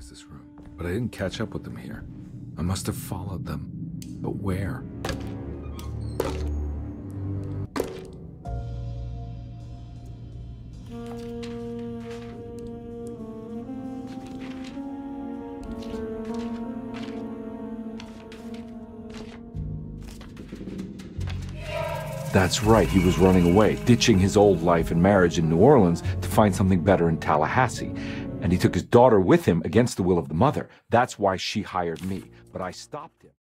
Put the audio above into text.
recognize this room, but I didn't catch up with them here. I must have followed them. But where? That's right, he was running away, ditching his old life and marriage in New Orleans to find something better in Tallahassee. And he took his daughter with him against the will of the mother. That's why she hired me. But I stopped him.